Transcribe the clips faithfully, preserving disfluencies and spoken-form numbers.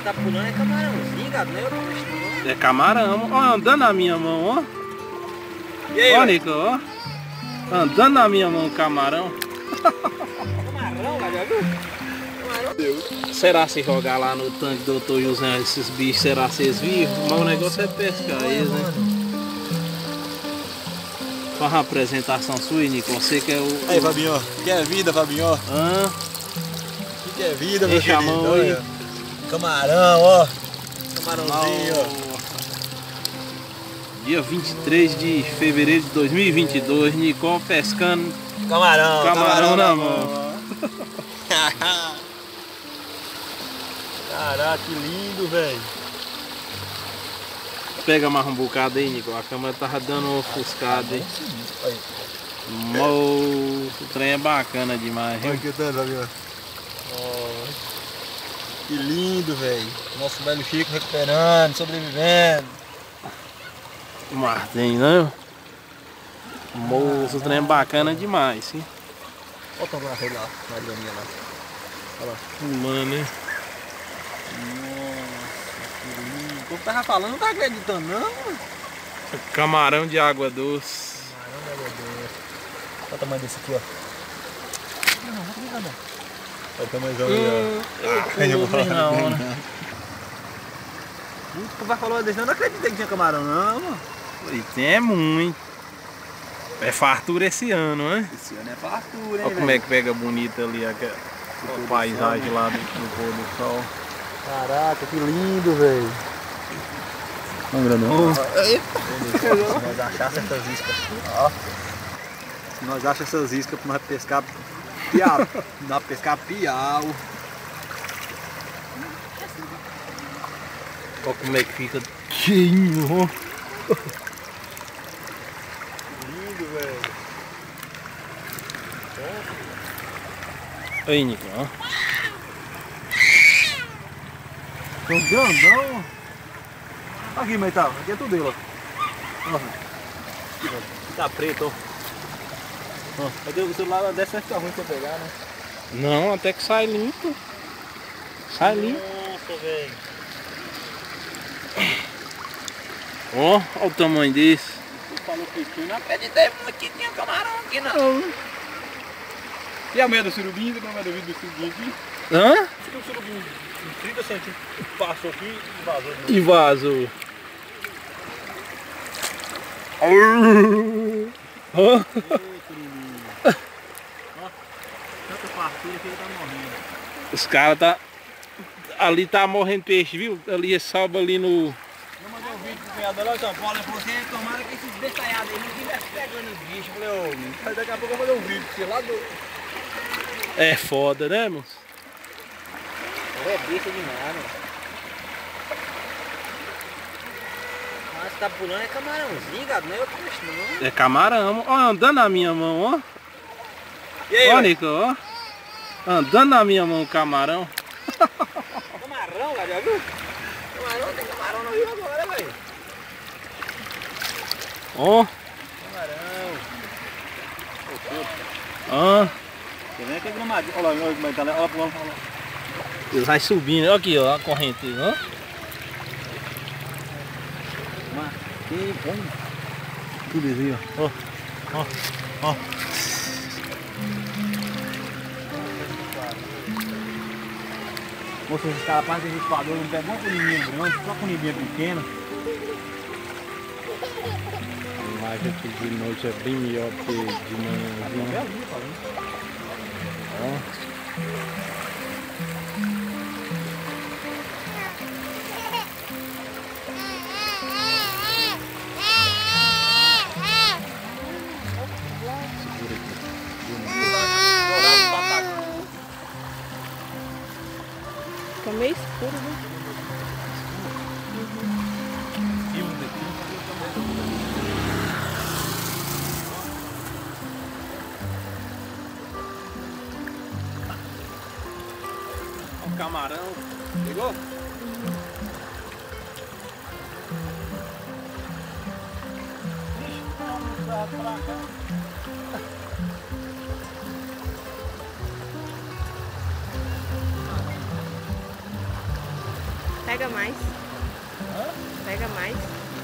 tá pulando é camarãozinho, gado, não é outro peixe não. É camarão, ó, andando na minha mão, ó. E aí, ó, Nico, ó. Andando na minha mão, camarão. Camarão, gado, já viu? Camarão. Deus. Será se jogar lá no tanque do doutor José esses bichos, será se eles vivem? Mas o negócio é pescar eles, né? Faz uma apresentação sua, Nico. Você que é o... Aí, Fabinho, que é vida, Fabinho? Hã? Que que é vida, meu Deixa a querido? mão aí. Olha. Camarão, ó. Camarãozinho, ó. Dia vinte e três de fevereiro de dois mil e vinte e dois, Nicole pescando Camarão, camarão, camarão na na mão. mão. Caraca, que lindo, velho. Pega mais um bocado aí, Nicole. A câmera tava dando uma ofuscada aí. Moço, o trem é bacana demais, viu? Olha que tanto, Fabinho. Oh, que lindo, velho. Nosso velho Chico recuperando, sobrevivendo. Martim, né? Moço, o trem é bacana demais, sim. Olha o tamanho lá, lá, na graminha lá. Olha lá. Mano, hein? Nossa, que lindo. O povo tava falando, não tá acreditando, não. Camarão de água doce. Camarão de água doce. Olha o tamanho desse aqui, ó. Não, não, não, não. Olha o tamanhozão aí, ó. Não, não. O povo falou desse, eu não acreditei que tinha camarão, não, mano. E tem muito. É fartura esse ano, né? Esse ano é fartura, hein, Olha como é que pega bonita ali a, a paisagem lá do, do pôr do sol. Caraca, que lindo, velho. Vamos, grandão. Se nós acharmos essas iscas, ó. Se nós achamos essas iscas pra nós pescar piau, dá pra pescar piau. Olha como é que fica cheinho, ó. Lindo, velho. Aí, Nico, ó. Tão grandão. Aqui, Metal, aqui é tudo dele, ó. Ó. Aqui, velho. Tá preto, ó. Ó, cadê o celular dessa vai ficar ruim pra pegar, né? Não, até que sai limpo. Sai limpo. Nossa, velho. Ó, olha o tamanho desse. Tu falou que tinha, não acreditei muito que tinha camarão aqui não. E a meia do surubim? Você não vai ver do surubim aqui? Hã? Tem um surubim de trinta centímetros. Passou aqui e vazou. Né? E vazou. Ó. Tanta fartura que ele tá morrendo. Os caras tá... Ali tá morrendo peixe, viu? Ali salva ali no... Eu mandei um vídeo pro cunhado lá em São Paulo, ele falou assim, tomara que esses bestalhados aí não estivessem pegando os bichos. Eu falei, ô, mas daqui a pouco eu vou mandar um vídeo pra você lá do... É foda, né, moço? É besta demais, mano. Mas tá pulando é camarãozinho, gado, não é outro peixe não. É camarão, ó, andando na minha mão, ó. E aí, Ó, ó? Nico, ó. Andando na minha mão, camarão. Camarão, gado, já viu? Camarão, tem camarão no rio agora, velho. Ó, Camarão. ó. Você vem aqui gramadinho. Olha lá, olha como é que tá lá. Olha lá, olha lá. Ele vai subindo, ó aqui, ó, a corrente, ó. Que bom. Tudo isso aí, ó. Ó, ó, ó. Moça, esses caras fazem rispador, não pegam uma cunibinha grande, só cunibinha pequena. A imagem aqui de noite é bem melhor que de manhãzinha. Ó. Tá meio escuro, né? O camarão. Pegou? Pra cá. Pega mais. Hã? Pega mais.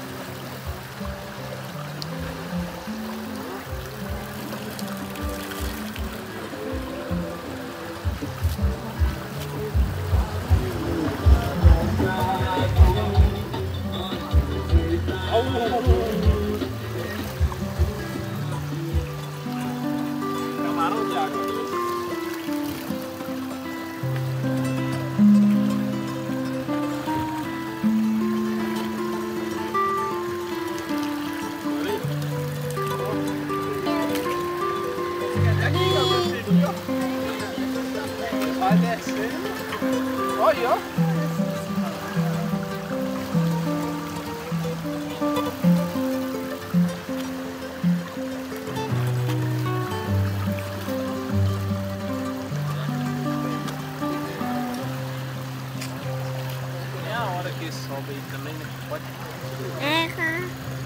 Camarão de água. Vai descendo. Olha, ó. É a hora que sobe aí também, né? Pode. É, cara.